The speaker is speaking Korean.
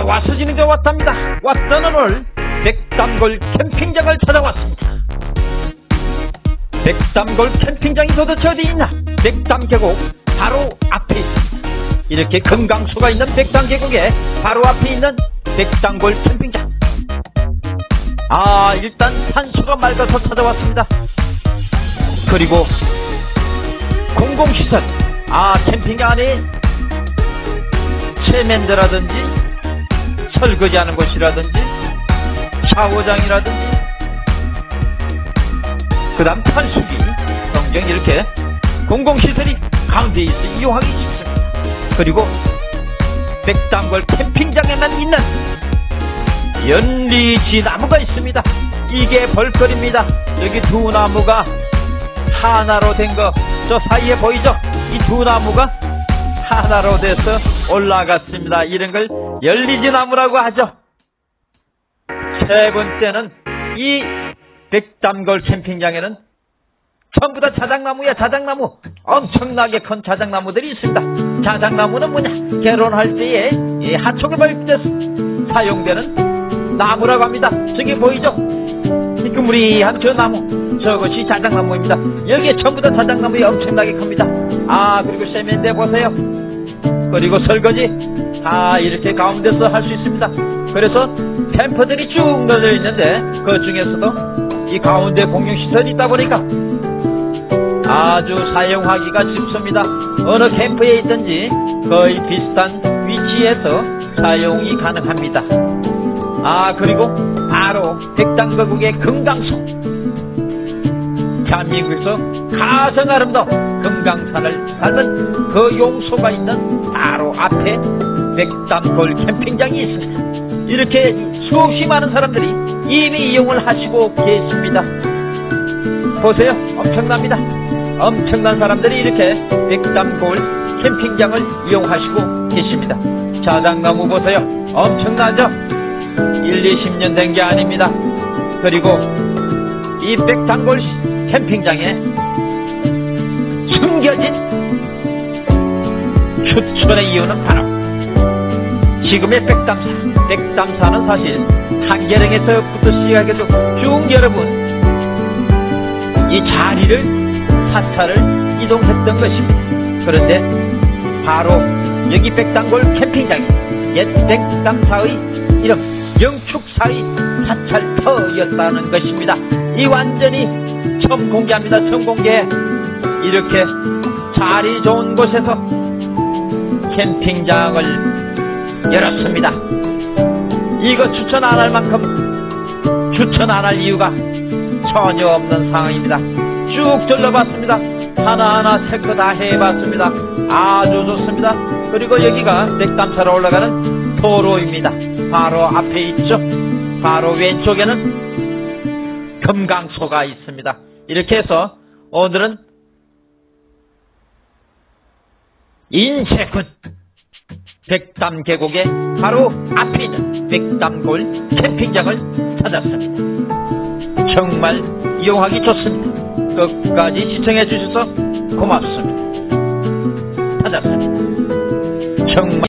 왔어지는 게 왔답니다. 왔다는 오늘 백담골 캠핑장을 찾아왔습니다. 백담골 캠핑장이 도대체 어디 있나? 백담계곡 바로 앞에 있습니다. 이렇게 금강수가 있는 백담계곡에 바로 앞에 있는 백담골 캠핑장. 일단 산수가 맑아서 찾아왔습니다. 그리고 공공시설, 캠핑장 안에 세면대라든지 설거지하는 곳이라든지 샤워장이라든지 그 다음 탄수기 등등 이렇게 공공시설이 가운데 있어 이용하기 쉽습니다. 그리고 백담골 캠핑장에만 있는 연리지나무가 있습니다. 이게 볼거리입니다. 여기 두 나무가 하나로 된 거 저 사이에 보이죠? 이 두 나무가 하나로 돼서 올라갔습니다. 이런 걸 연리지나무라고 하죠. 세 번째는 이 백담골 캠핑장에는 전부 다 자작나무야. 자작나무, 엄청나게 큰 자작나무들이 있습니다. 자작나무는 뭐냐, 결혼할 때에 하촉에 벌 때 사용되는 나무라고 합니다. 저기 보이죠? 희끄무리한 저 나무, 저것이 자작나무입니다. 여기에 전부 다 자작나무에 엄청나게 큽니다. 그리고 세면대 보세요. 그리고 설거지 다 이렇게 가운데서 할 수 있습니다. 그래서 캠퍼들이 쭉 널려 있는데 그 중에서도 이 가운데 공용시설이 있다 보니까 아주 사용하기가 쉽습니다. 어느 캠프에 있든지 거의 비슷한 위치에서 사용이 가능합니다. 그리고 바로 백담계곡의 금강수, 대한민국에서 가장 아름다운 금강산을 닮은 그 용소가 있는 바로 앞에 백담골 캠핑장이 있습니다. 이렇게 수없이 많은 사람들이 이미 이용을 하시고 계십니다. 보세요, 엄청납니다. 엄청난 사람들이 이렇게 백담골 캠핑장을 이용하시고 계십니다. 자작나무 보세요, 엄청나죠? 20년 된 게 아닙니다. 그리고 이 백담골 캠핑장에 숨겨진 추천의 이유는 바로 지금의 백담사. 백담사는 사실 한계령에서부터 시작해서 쭉 여러분 이 자리를 사찰을 이동했던 것입니다. 그런데 바로 여기 백담골 캠핑장이 옛 백담사의 이름 영축사의 사찰터였다는 것입니다. 이 완전히 처음 공개합니다. 처음 공개. 이렇게 자리 좋은 곳에서 캠핑장을 열었습니다. 이거 추천 안 할 만큼 추천 안 할 이유가 전혀 없는 상황입니다. 쭉 둘러봤습니다. 하나하나 체크 다 해봤습니다. 아주 좋습니다. 그리고 여기가 백담사로 올라가는 도로입니다. 바로 앞에 있죠. 바로 왼쪽에는 금강소가 있습니다. 이렇게 해서 오늘은 인쇄군 백담계곡의 바로 앞에 있는 백담골 캠핑장을 찾았습니다. 정말 이용하기 좋습니다. 끝까지 시청해 주셔서 고맙습니다. 찾았습니다. 정말